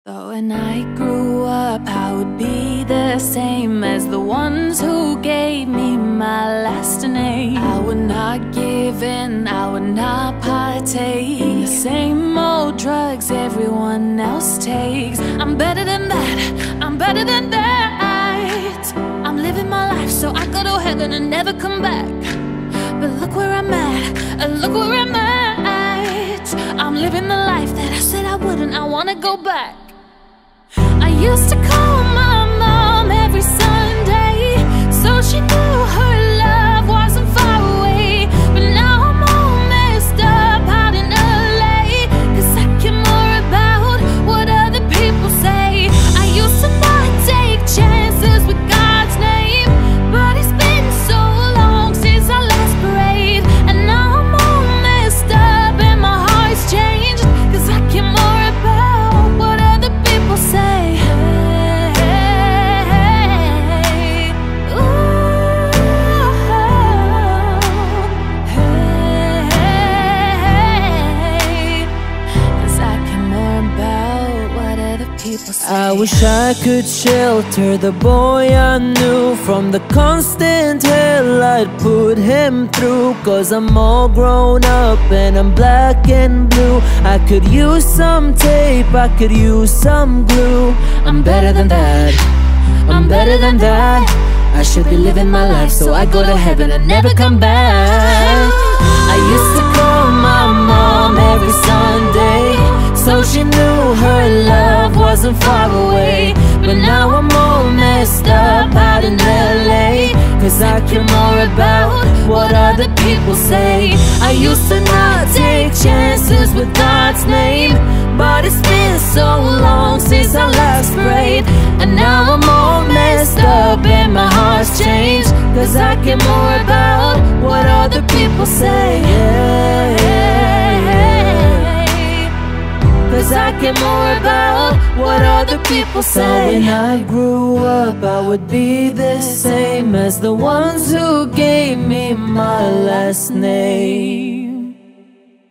Thought when I grew up I would be the same as the ones who gave me my last name. I would not give in, I would not partake in the same old drugs everyone else takes. I'm better than that, I'm better than that. I'm living my life so I go to heaven and never come back. But look where I'm at, look where I'm at. I'm living the life that I said I wouldn't, I wanna go back. I used to call my mom every Sunday, so she knew her love wasn't far away. But now I'm all messed up out in LA, 'cause I care more about what other people say. I used to not take chances with God's name, but it's been so long since I last prayed. And now I'm all messed up and my heart's changed, 'cause I care more about what other people say. I wish I could shelter the boy I knew from the constant hell I'd put him through. 'Cause I'm all grown up and I'm black and blue. I could use some tape, I could use some glue. I'm better than that, I'm better than that. I should be living my life so I go to heaven and never come back. I used to call my mom every Sunday, so she knew her love wasn't far away. But now I'm all messed up out in LA, 'cause I care more about what other people say. I used to not take chances with God's name, but it's been so long since I last prayed. And now I'm all messed up and my heart's changed, 'cause I care more about what other people say. 'Cause I care more about what other people say. So when I grew up I would be the same as the ones who gave me my last name.